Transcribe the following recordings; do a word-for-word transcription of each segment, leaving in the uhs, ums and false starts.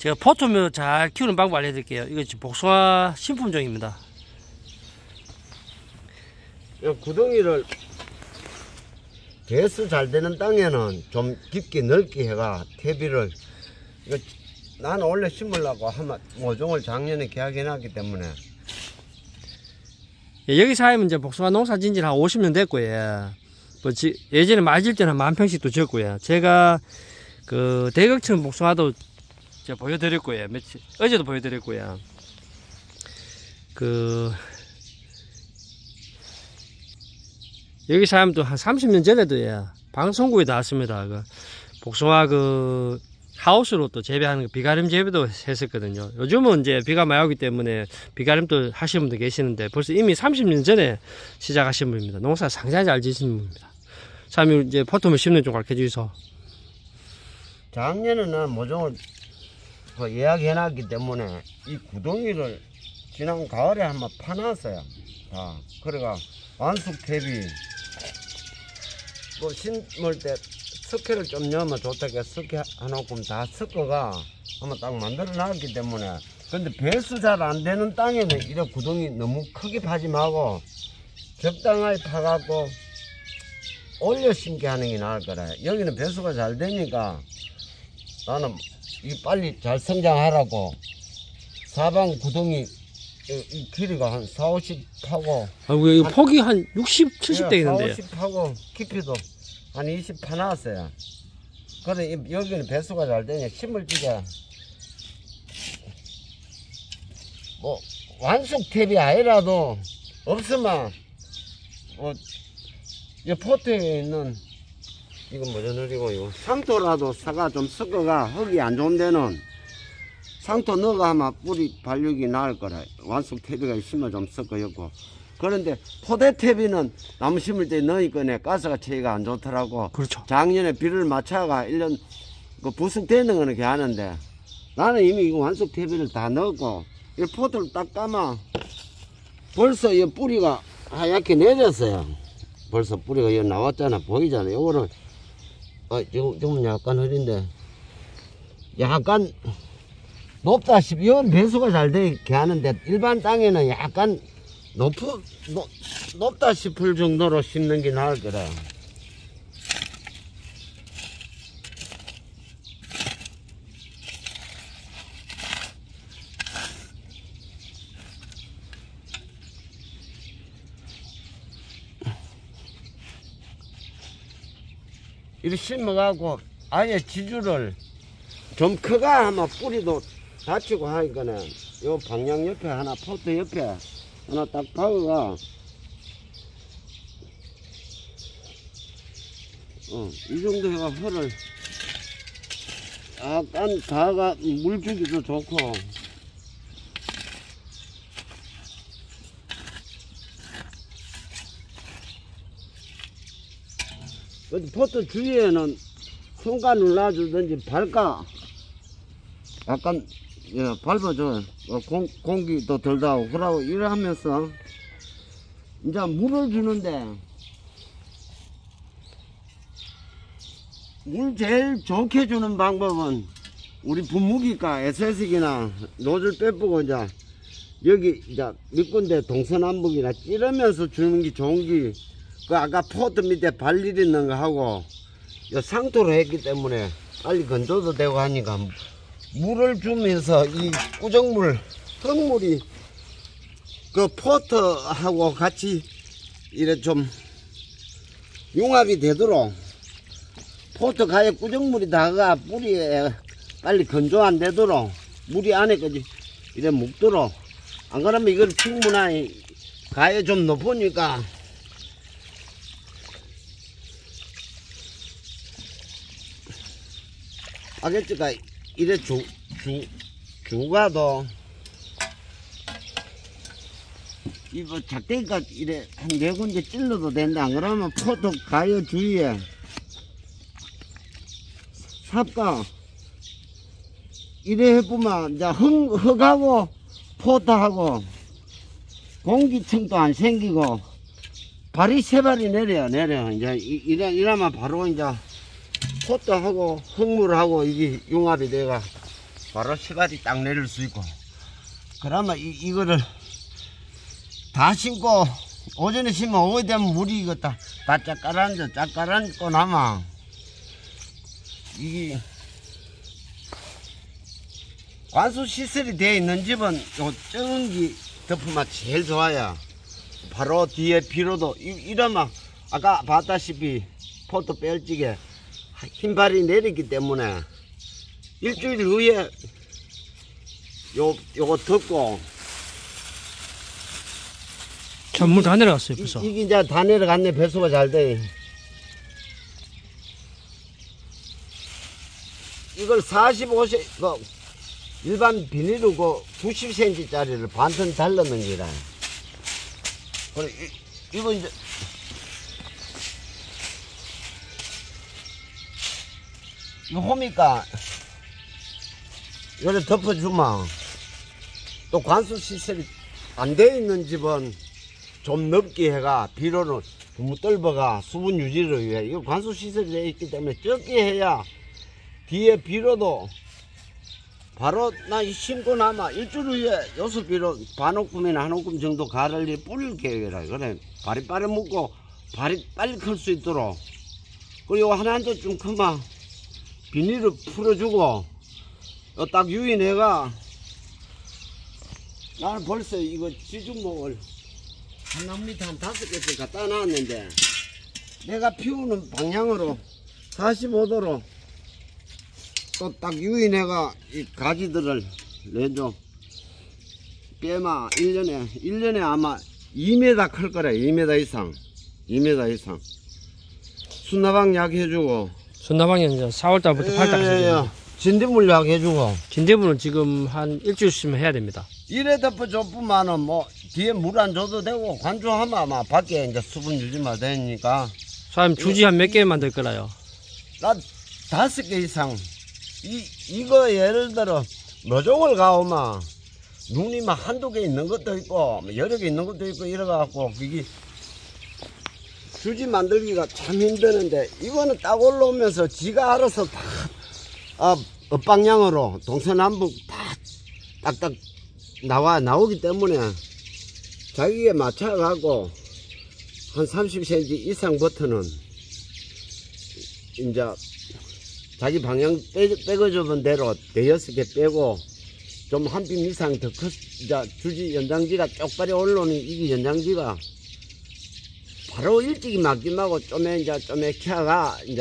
제가 포토묘 잘 키우는 방법 알려드릴게요. 이거 지금 복숭아 신품종입니다. 이 구덩이를 배수 잘 되는 땅에는 좀 깊게 넓게 해가 퇴비를, 이거 나는 원래 심으려고 하면 모종을 작년에 계약해놨기 때문에. 예, 여기 살면 이제 복숭아 농사 진지 한 오십 년 됐고요. 뭐 지, 예전에 맞을 때는 만 평씩도 지었고요. 제가 그 대각천 복숭아도 제가 보여드렸고요. 며칠 어제도 보여드렸고요. 그 여기 사람도 한 삼십 년 전에도 예, 방송국에 나왔습니다. 그 복숭아 그 하우스로 또 재배하는 거, 비가림 재배도 했었거든요. 요즘은 이제 비가 많이 오기 때문에 비가림도 하시는 분도 계시는데 벌써 이미 삼십 년 전에 시작하신 분입니다. 농사 상당히 잘 지시는 분입니다. 사장님 이제 포토묘 심는 좀 가르쳐 주셔서. 작년에는 모종을 예약해놨기 때문에 이 구덩이를 지난 가을에 한번 파놨어요. 다. 그래가 완숙 퇴비 뭐 심을 때 석회를 좀 넣으면 좋다게 석회 하나끔 다 섞어가 한번 딱 만들어 놨기 때문에. 근데 배수 잘 안 되는 땅에는 이런 구덩이 너무 크게 파지 말고 적당하게 파갖고 올려 심게 하는 게 나을 거라. 여기는 배수가 잘 되니까 나는 이 빨리 잘 성장하라고 사방 구덩이 이 길이가 한 사오십 하고. 아이고, 이 폭이 한 육십, 칠십 되겠는데요. 사오십 하고 깊이도 한 이십 파놨어요. 그래 여기는 배수가 잘 되니 심을 적에 뭐 완숙 탭이 아니라도 없으면 뭐 이 포트에 있는 이건 뭐죠 느리고 이거 상토라도 사가 좀 섞어가 흙이 안 좋은 데는 상토 넣어가 하면 뿌리 발육이 나을 거라. 완숙 탭이가 있으면 좀 섞어였고. 그런데 포대 탭이는 나무 심을 때 넣으니까 가스가 체가 안 좋더라고. 그렇죠. 작년에 비를 맞춰가 일 년 그 부숙되는 거는 이렇게 하는데 나는 이미 이거 완숙 탭이를 다 넣었고 이 포트를 딱 감아 벌써 이 뿌리가 하얗게 내렸어요. 벌써 뿌리가 여기 나왔잖아. 보이잖아. 요거는 어, 좀, 좀 약간 흐린데 약간 높다시피 이건 배수가 잘 되게 하는데 일반 땅에는 약간 높, 높, 높다 싶을 정도로 심는 게 나을 거라. 이렇게 심어가고 아예 지주를 좀 크가 하면 뿌리도 다치고 하니까는 요 방향 옆에 하나 포트 옆에 하나 딱 박아가 어, 이 정도 해가 흙을 약간 가가 물 주기도 좋고. 포트 주위에는 손간을 놔주든지 발가 약간 예, 밟아줘. 어, 공, 공기도 덜 나오고 그러고 이러면서 이제 물을 주는데 물 제일 좋게 주는 방법은 우리 분무기가 에스에스기나 노즐 빼보고 이제 여기 이제 몇 군데 동서남북이나 찌르면서 주는 게 좋은 게 그 아까 포트 밑에 발릴 있는 거 하고 요 상토로 했기 때문에 빨리 건조도 되고 하니까 물을 주면서 이 꾸정물 흙물이 그 포트하고 같이 이래 좀 융합이 되도록 포트 가에 꾸정물이 다가 뿌리에 빨리 건조 안 되도록 물이 안에까지 이래 묵도록. 안 그러면 이걸 충분히 가에 좀 높으니까 아겠지가 이래 주, 주, 주가도 이거 작대기가 이래 한 네 군데 찔러도 된다. 안 그러면 포도 가요 주위에 삽가 이래 해보면 이제 흙, 흙하고 포도하고 공기층도 안 생기고 발이 세 발이 내려요. 내려 이제 이래 이러면 바로 이제 포도하고 흙물하고 이게 융합이 돼가 바로 씨발이 딱 내릴 수 있고. 그러면 이, 이거를 다 심고 오전에 심으면 오후에 되면 물이 이거 다, 다 짝 깔아앉아. 짝 깔아앉고 나면 이게 관수 시설이 되어 있는 집은 요 전기 덮으면 제일 좋아요. 바로 뒤에 비로도 이, 이러면 아까 봤다시피 포토 뺄지게 흰발이 내리기 때문에 일주일 후에 요 요거 덮고 전물 다 내려갔어요 벌써. 이, 이게 이제 다 내려갔네. 배수가 잘 돼. 이걸 사십오 센티미터 그 일반 비닐로 그 구십 센티미터짜리를 반턴 달라는 기라. 그래 이, 이거 이제 이거 홈이니까 요래 덮어주면 또 관수 시설이 안 돼 있는 집은 좀 넓게 해가 비료는 너무 떫어가 수분 유지를 위해 이거 관수 시설이 되어 있기 때문에 적게 해야 뒤에 비료도 바로 나 심고 나면 일주일 후에 여섯 비료 반 오금이나 한 오금 정도 가을을 뿌릴 계획이라. 그래 발이 빨리 묻고 발이 빨리 클 수 있도록. 그리고 하나 한 점 좀 크면 비닐을 풀어주고 딱 유인해가 나는 벌써 이거 지중목을 한 나무밑에 한 다섯 개씩 갖다 놨는데 내가 피우는 방향으로 사십오 도로 또 딱 유인해가 이 가지들을 내줘. 빼마 일 년에 일 년에 아마 이 미터 클 거래. 이 미터 이상 이 미터 이상 순나방 약 해주고 순나방이 이제 사월 달부터 팔 달까지. 진딧물 약 해주고. 진딧물은 지금 한 일주일쯤 해야 됩니다. 이래 덮어줘뿐만은 뭐 뒤에 물 안 줘도 되고 관주하면 아마 밖에 이제 수분 유지만 되니까. 사장님 주지 한 몇 개 만들 거라요? 나 다섯 개 이상. 이 이거 예를 들어 노종을 가오면 눈이 막 한두 개 있는 것도 있고 여러 개 있는 것도 있고 이래갖고 이게 주지 만들기가 참 힘드는데 이거는 딱 올라오면서 지가 알아서 다 아, 엇방향으로 동서남북 다 딱딱 나와 나오기 때문에 자기에 맞춰가고 한 삼십 센티미터 이상부터는 이제 자기 방향 빼, 빼고주는 대로 대여섯 개 빼고 좀 한 뼘 이상 더 컸, 이제 주지 연장지가 쪽발이 올라오는 이게 연장지가 바로 일찍이 맞긴 하고 좀에 이제 좀에 켜가 이제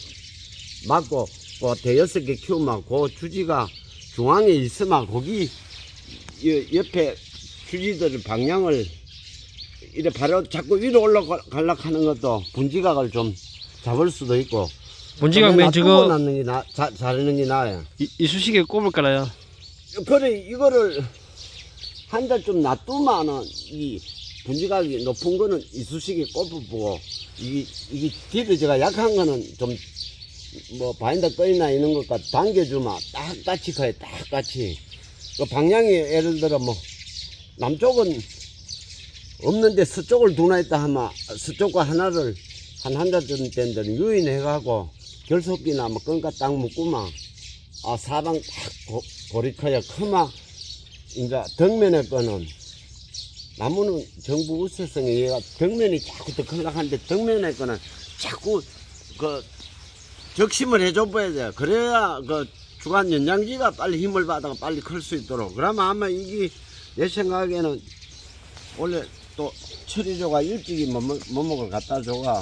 맞고 그 대여섯 개 키우면 그 주지가 중앙에 있으면 거기 옆에 주지들 방향을 이래 바로 자꾸 위로 올라가려고 하는 것도 분지각을 좀 잡을 수도 있고. 분지각 맨 저거 놔는 게 나, 자, 자르는 게 나아요. 이, 이쑤시개 꼽을 거라요. 그래 이거를 한 달 좀 놔두면은 이 분지각이 높은 거는 이쑤시개 꼽아보고 이게 이게 디귿제가 약한 거는 좀 뭐 바인더 꺼이나 이런 것과 당겨주면 딱 같이 커요. 딱 같이. 그 방향이 예를 들어 뭐 남쪽은 없는데 서쪽을 두나 있다 하면 서쪽과 하나를 한 한 달쯤 된 데는 유인해가고 결석기나 뭐 끈가 딱 묶으면 아 사방 딱 고, 고리 커야 크면 이제 덕면에 거는 나무는 정부 우세성에 의해 덕면이 자꾸 더 크려고 하는데 덕면에 거는 자꾸 그 적심을 해줘봐야 돼. 그래야 그 주간 연장지가 빨리 힘을 받아가 빨리 클 수 있도록. 그러면 아마 이게 내 생각에는 원래 또 처리조가 일찍이 뭐뭐를 갖다 줘가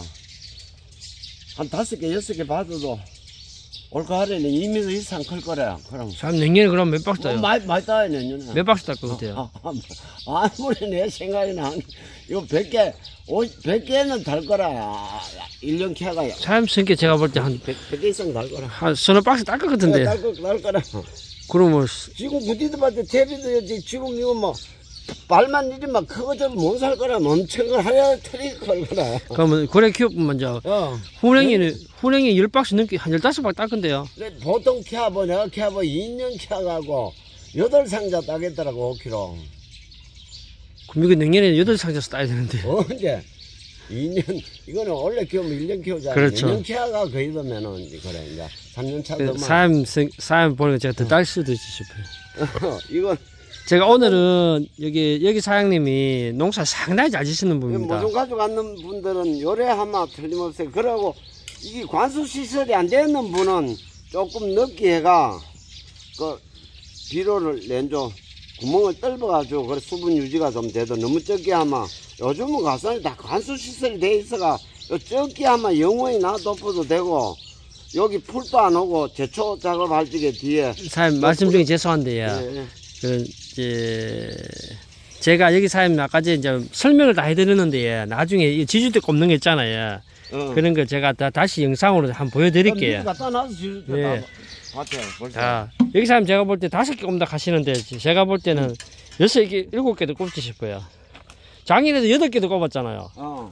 한 다섯 개 여섯 개 받아도 올가을에는 이 미터 이상 클 거래요. 그럼 사장님 내년에 그럼 몇 박스 따요? 뭐, 많이 많이 따요 내년에. 몇 박스 딸 것 같아요? 아, 아, 아무리 내 생각에는 한, 이거 백 개, 백 개는 달 거라. 일 년 캐가요. 사장님 성격 제가 볼 때 한 백 개 이상 달 거라. 한 서너 박스 딸 것 같은데. 달, 거, 달 거라. 그러면 지금 구디도 봤을 때 대비도 지금 이거 뭐 발만 이리만 크거든 못 살 거라. 엄청 걸 하야 트리 걸 거라. 그러면 고래 키워보면 먼저 어. 훈행이는 훈행이 열 박스 넘게 한 열다섯 박스 딸 건데요. 근데 보통 캐봐 내가 캐봐 이 년 캐가고 여덟 상자 따겠더라고 오 킬로그램. 그럼 이거 내년에 여덟 상자서 따야 되는데. 언제? 이 년, 이거는 원래 키우면 일 년 키우잖아. 그렇죠. 이 년 키워가 거의 되면은, 그래, 이제 삼 년 차도 사람, 사람 보니까 제가 더 딸 수도 있지 싶어요. 이건, 제가 오늘은 여기, 여기 사장님이 농사 상당히 잘 지시는 분입니다. 모종 가지고 왔는 분들은 요래 하마 틀림없어요. 그러고, 이게 관수시설이 안 되는 분은 조금 늦게 해가, 그, 비료를 낸줘. 구멍을 뚫어가지고, 그래, 수분 유지가 좀 돼도 너무 적게 하면, 요즘은 가산이 다 관수시설이 돼 있어가, 요 적게 하면 영원히 놔둬도 되고, 여기 풀도 안 오고, 제초 작업할 적에 뒤에. 사장님, 말씀 중에 죄송한데요. 예, 예. 그, 이제, 제가 여기 사장님 아까 이제 설명을 다 해드렸는데, 나중에 이 지주대 꼽는 거 있잖아요. 어. 그런 거 제가 다 다시 영상으로 한번 보여드릴게요. 갖다 놔서 지주대 예. 봤죠, 벌써. 자, 여기 사람 제가 볼 때 다섯 개 꼽는다 하시는데, 제가 볼 때는 여섯 개, 일곱 개도 꼽지 싶어요. 작년에도 여덟 개도 꼽았잖아요. 어.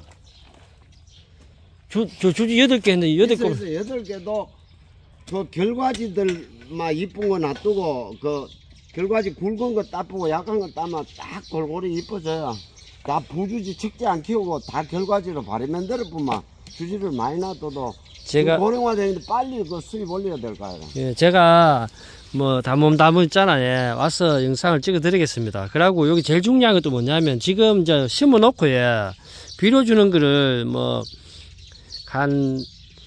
주, 주, 주주 여덟 개 했는데, 여덟 개. 있어, 여덟 개도 그 결과지들만 이쁜 거 놔두고, 그 결과지 굵은 거 따쁘고 약한 거 따면 딱 골고루 이뻐져요. 다 부주지 적지 안 키우고 다 결과지로 발이 만들어 뿐만 주지를 많이 놔둬도 제가, 고령화되는데 빨리 그 수입 올려야 될 거예요. 예, 제가 뭐 담음 담음 있잖아요. 예, 와서 영상을 찍어 드리겠습니다. 그리고 여기 제일 중요한 것도 뭐냐면 지금 이제 심어 놓고 예, 비료 주는 거를 뭐 한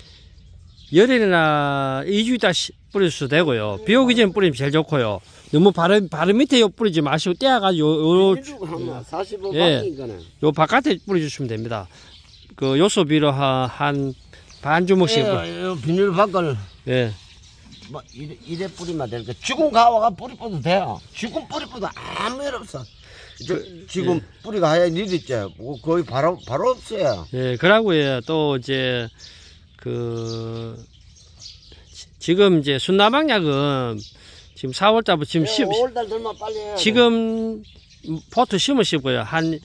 열흘이나 이 주 있다 뿌릴 수도 되고요. 비 오기 전에 뿌리면 제일 좋고요. 너무 바로 바로 밑에 요 뿌리지 마시고 떼어가지고 요, 요, 사십오 예. 방이거든. 요 바깥에 뿌려주시면 됩니다. 그 요소 비료 한 반 주먹씩. 예, 비닐 밖을 예. 뭐 이래, 이래 뿌리면 될 거. 죽은 가와가 뿌리 뿌도 돼요. 죽은 뿌리 뿌도 아무 일 없어. 저, 지금 예. 뿌리가 하얀 일 있지. 뭐 거의 바로 바로 없어요. 예, 그러고요. 또 이제 그 지금 이제 순나방약은 지금 사월 달부터 지금 심 오월달 들면 빨리 해야 돼. 지금 포트 심으시고요. 한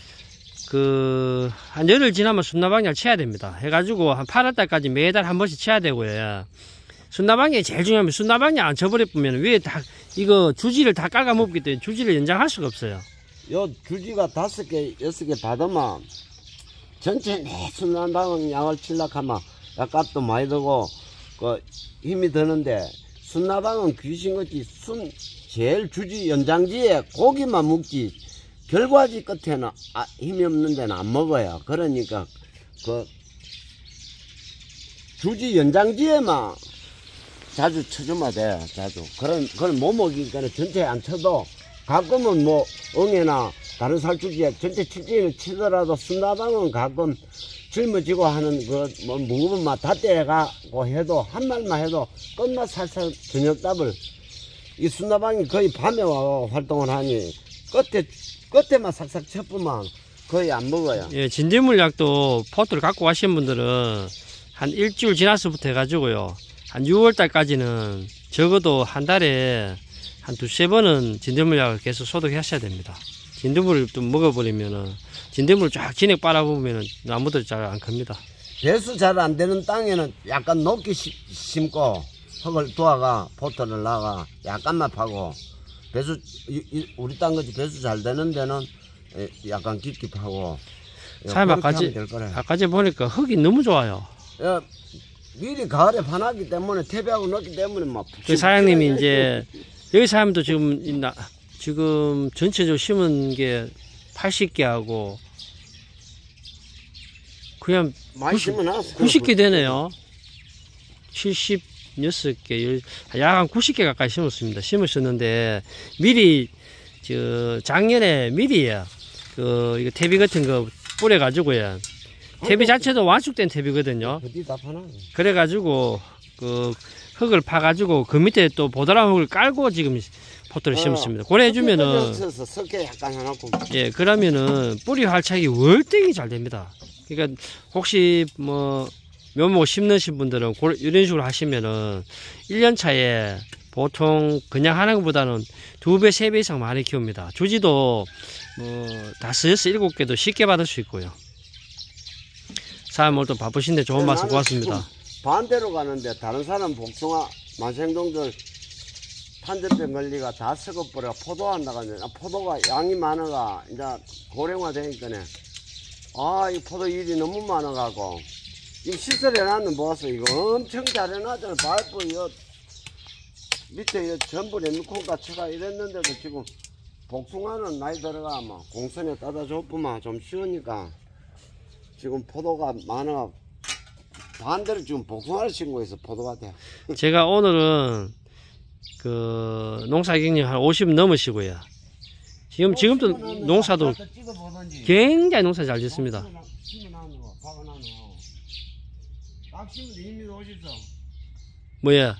그, 한 열흘 지나면 순나방약 쳐야 됩니다. 해가지고 한 팔월 달까지 매달 한 번씩 쳐야 되고요. 순나방약이 제일 중요하면 순나방약 안 쳐버리면 위에 다, 이거 주지를 다 깔아먹기 때문에 주지를 연장할 수가 없어요. 요 주지가 다섯 개, 여섯 개 받으면 전체 내 순나방약을 칠려고 하면 약값도 많이 들고 그 힘이 드는데 순나방은 귀신같이 순, 제일 주지 연장지에 고기만 먹지 결과지 끝에는 아, 힘이 없는 데는 안 먹어요. 그러니까 그 주지 연장지에만 자주 쳐주면 돼. 자주. 그런 그걸 못 먹이니까 전체 안 쳐도 가끔은 뭐 엉에나 다른 살주지에 전체 칠지는 치더라도 순나방은 가끔 젊어지고 하는 그 뭐 무거운 맛 다 떼가고 해도 한 말만 해도 끝맛 살살 저녁답을 이 순나방이 거의 밤에 와 활동을 하니 끝에 끝에만 싹싹 쳐보면 거의 안 먹어요. 예, 진딧물약도 포트를 갖고 가신 분들은 한 일주일 지나서부터 해가지고요. 한 유월 달까지는 적어도 한 달에 한 두세 번은 진딧물약을 계속 소독하셔야 됩니다. 진딧물을 좀 먹어버리면은, 진딧물을 쫙 진액 빨아보면은 나무들이 잘 안 큽니다. 배수 잘 안 되는 땅에는 약간 높게 시, 심고 흙을 도와가 포트를 나가 약간만 파고 배수 이, 이, 우리 땅같이 배수 잘 되는 데는 약간 깊게 파고 사장님 아까 아까 전 보니까 흙이 너무 좋아요. 야, 미리 가을에 파놨기 때문에 퇴비하고 넣기 때문에 막 그 사장님이 이제 여기 사람도 지금 있나 지금 전체적으로 심은 게 팔십 개 하고 그냥 많이 심어놨어. 구십 개 되네요. 칠십육 개, 약 한 구십 개 가까이 심었습니다. 심으셨는데, 미리, 저, 작년에 미리요. 그, 이거 퇴비 같은 거 뿌려가지고요. 퇴비 자체도 완숙된 퇴비거든요. 어디 다 파나? 그래가지고, 그, 흙을 파가지고, 그 밑에 또 보드람 흙을 깔고 지금 포트를 어, 심었습니다. 그래 해주면은, 석회 약간 해놓고. 예, 그러면은, 뿌리 활착이 월등히 잘 됩니다. 그러니까, 혹시 뭐, 묘목 심으신 분들은 이런 식으로 하시면은 일 년 차에 보통 그냥 하는 것보다는 두 배, 세 배 이상 많이 키웁니다. 주지도 뭐 다섯, 여섯, 일곱 개도 쉽게 받을 수 있고요. 사람 오늘 또 바쁘신데 좋은 말씀 고맙습니다. 반대로 가는데 다른 사람 복숭아 만생동들 탄저병 걸리가 다 썩어버려 포도한다가 이제 포도가 양이 많아가 이제 고령화 되니까네 아, 이 포도 일이 너무 많아가고. 이 시설해놨는 보았어. 이거 엄청 잘해놨잖아. 파이프, 이 밑에 이 전부 레미콘 가치가 이랬는데도 지금 복숭아는 많이 들어가. 뭐 공선에 따다 줬구만. 좀 쉬우니까. 지금 포도가 많아. 반대로 지금 복숭아를 심고 있어. 포도가 돼. 제가 오늘은 그 농사 경력 한 오십 넘으시고요. 지금 지금도 농사도 굉장히 농사 잘 됐습니다. 뭐야?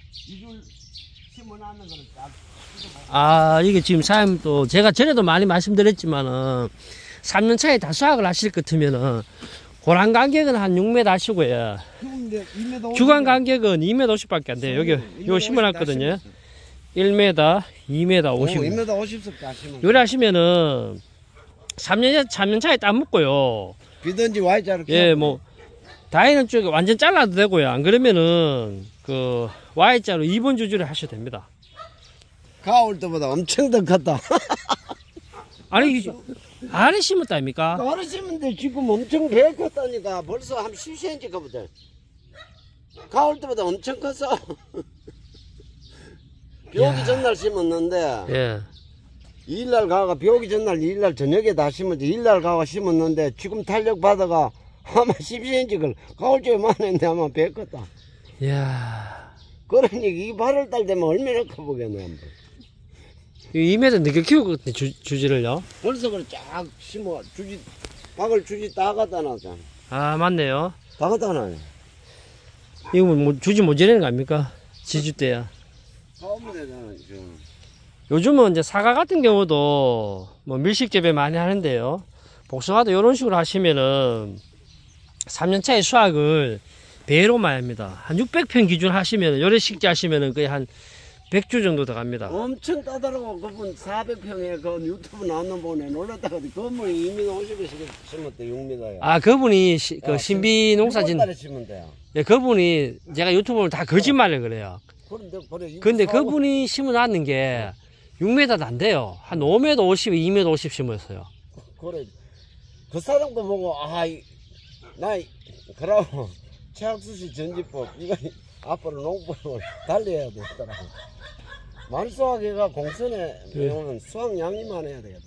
아, 이게 지금 사장님 또 제가 전에도 많이 말씀드렸지만은 삼 년 차에 다 수확을 하실 것 같으면은 고랑 간격은 한 육 미터 하시고요. 주간 간격은 이 미터 오십밖에 안 돼요. 여기 요 심어놨거든요. 일 미터, 이 미터 오십. 이 미터 오십씩 하시면. 요리 하시면은 삼 년, 삼 년 차에 딱 묶고요. 비든지 Y자로. 예, 뭐, 다이는 쪽에 완전 잘라도 되고요. 안 그러면은 그 Y자로 이 번 주주를 하셔도 됩니다. 가을 때보다 엄청 더 컸다. 아니, 아래 심었다입니까? 아래 심은데 지금 엄청 배 컸다니까. 벌써 한 십 센티미터 커보자. 가을 때보다 엄청 컸어. 비 오기 전날 심었는데. 예. 이 일날 가가 비 오기 전날 이 일날 저녁에 다 심었지. 이 일날 가가 심었는데 지금 탄력 받아가 아마 십 센티미터 가을 쪽에 많았는데 아마 배 컸다. 이야. 그러니 이 팔월 달 되면 얼마나 커보겠네. 한번. 이 미터 늦게 키우거든요, 주, 주지를요. 벌써 그걸 쫙 심어. 주지, 박을 주지 다 갖다 놨잖아. 아, 맞네요. 다 갖다 놔요. 이거 뭐 주지 못 지내는 거 아닙니까? 지주 때야. 처음 되잖아, 지금. 요즘은 이제 사과 같은 경우도 뭐 밀식 재배 많이 하는데요. 복숭아도 이런 식으로 하시면은 삼 년 차에 수확을 배로만 합니다. 한 육백 평 기준 하시면, 요래 식재 하시면은 거의 한 백 주 정도 더 갑니다. 엄청 따다르고 그분 사백 평에 그 유튜브 나오는 분에 놀랐다가 그분이 이 미터 오십에 심었대. 육 미터야. 아, 그분이 시, 그 신비 농사진. 달에 심은 데야. 예, 그분이 제가 유튜브를 다 거짓말을 그래요. 그런데 그래. 근데 그분이 심어놨는 게 육 미터도 안 돼요. 한 오 미터 오십, 이 미터 오십 심었어요. 그래. 그 사람도 보고 아, 이, 나 그러고 최학수 씨 전지법 이거 앞으로 농법을 달려야 되더라고. 말수학회가 공선에 배우면 수확량이만 해야 되겠다.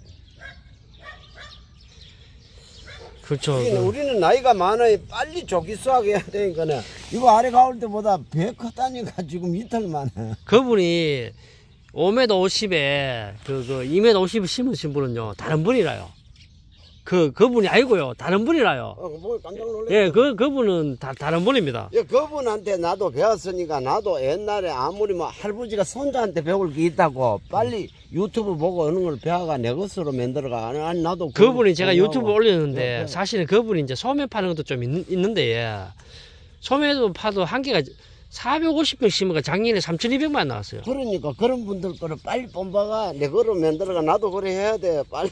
그렇죠. 우리는, 그, 우리는 나이가 많아야 빨리 조기 수확해야 되니까는 이거 아래 가올 때보다 배 컸다니까 지금 이틀 만에. 그분이 오 미터 오십에 그, 그 이 미터 오십 심으신 분은요, 다른 분이라요. 그, 그분이 아니고요, 다른 분이라요. 어, 뭐 깜짝 놀랐어. 예, 그, 그분은 다, 다른 분입니다. 예, 그분한테 나도 배웠으니까 나도 옛날에 아무리 뭐 할아버지가 손자한테 배울 게 있다고 빨리 유튜브 보고 어느 걸 배워가 내 것으로 만들어가. 아니, 나도. 그분이 제가 공부하고. 유튜브 올렸는데, 네, 네. 사실은 그분이 이제 소매 파는 것도 좀 있, 있는데, 예. 소매도 파도 한 개가 사백오십 평 심으니까 작년에 삼천이백만 나왔어요. 그러니까 그런 분들 거를 빨리 뽑아가 내 거로 만들어가. 나도 그래 해야 돼. 빨리.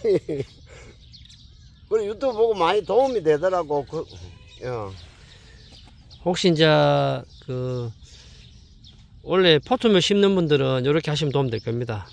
그래 유튜브 보고 많이 도움이 되더라고. 그, 야. 혹시 이제 그 원래 포토묘 심는 분들은 이렇게 하시면 도움 될 겁니다.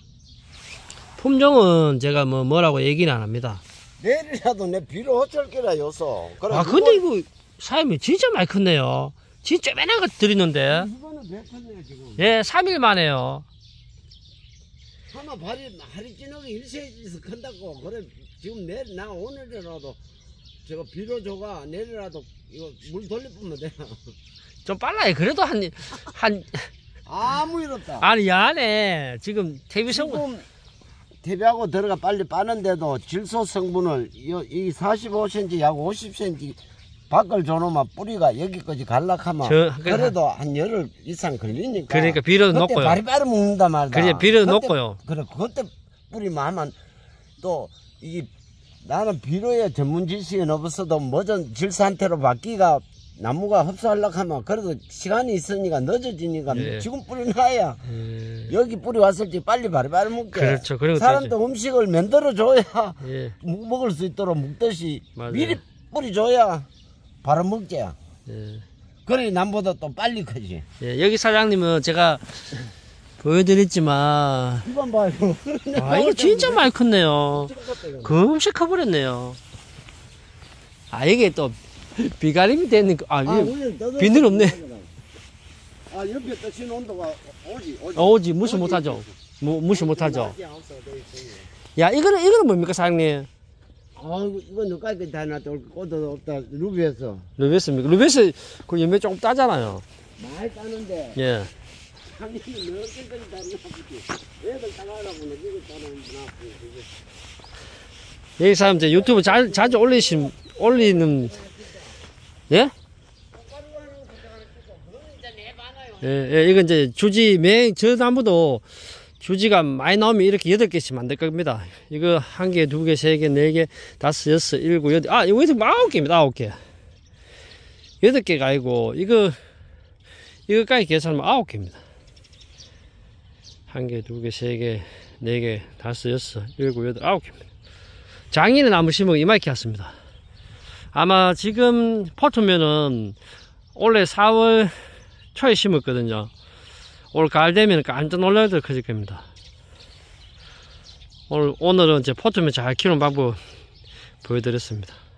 품종은 제가 뭐 뭐라고 얘기는 안 합니다. 내일이라도 내 비로 어쩔 게라 요소. 그래, 아 근데 이거 사장님이 진짜 많이 컸네요. 진짜 맨날 드리는데. 이거는 몇 컸네 지금. 예, 삼 일 만에요. 하나 발이 하리 찌너기 일 센티미터 큰다고. 그래 지금 내일 나 오늘이라도 제가 비료 줘가 내일이라도 이거 물 돌려보면 돼. 좀 빨라요. 그래도 한 한 아무 일 없다. 아니 안에 지금 태비 성분 지금 대비하고 들어가 빨리 빠는데도 질소 성분을 이, 이 사십오 센티미터 약 오십 센티미터 밖을 줘놓으면 뿌리가 여기까지 갈락하면 저, 그래도 한 열흘 이상 걸리니까. 그러니까 비료도 그때 넣고요. 바리바리 먹는다 말다. 그래 비료도 그때, 넣고요. 그래 그때 뿌리만 하면 또 이 나는 비료에 전문 지식이 없어도 뭐든 질 상태로 바뀌가 나무가 흡수하려고 하면 그래도 시간이 있으니까 늦어지니까 예. 지금 뿌리 놔야 예. 여기 뿌리 왔을 때 빨리 바리바리 먹게. 그렇죠. 그리고 또 사람도 음식을 만들어 줘야 예. 먹을 수 있도록 먹듯이 맞아요. 미리 뿌리 줘야 바로 먹지. 예. 그래 남보다 또 빨리 크지. 예, 여기 사장님은 제가 보여드렸지만 이번 봐요. 아 이거 진짜 많이 컸네요. 금세 커버렸네요. 아, 이게 또 비가림이 되는 거, 아, 아, 이게 우리는 떠들어 비늘 없네. 아, 옆에 떠신 온도가 오지, 오지. 어, 오지, 무시 못하죠. 무, 무시 못하죠. 야, 이거는, 이거는 뭡니까, 사장님? 아, 이거 누가까지 다 놨다. 꽃도 없다. 루비에서. 루베스입니까? 루베스 그 연매 조금 따잖아요. 많이 따는데. 예. 당연히 몇 개까지 다 놨지. 애들 따가라고 이거 따는 놨고. 여기 사람들 유튜브 자, 자주 올리신, 올리는, 예? 예, 예, 이건 이제 주지, 매, 저 나무도 주지가 많이 나오면 이렇게 여덟 개씩 만들 겁니다. 이거 한 개, 두 개, 세 개, 네 개, 다섯, 여섯, 일곱, 여덟, 아, 이거 아홉 개입니다. 아홉 개. 여덟 개가 아니고, 이거, 이거까지 계산하면 아홉 개입니다. 한 개, 두 개, 세 개, 네 개, 다섯, 여섯, 일곱, 여덟, 아홉 개입니다. 장인의 나무 심은 이만큼 왔습니다. 아마 지금 포트면은 올해 사월 초에 심었거든요. 올 가을 되면 깜짝 놀라도 커질 겁니다. 오늘, 오늘은 이제 포트면 잘 키우는 방법 보여드렸습니다.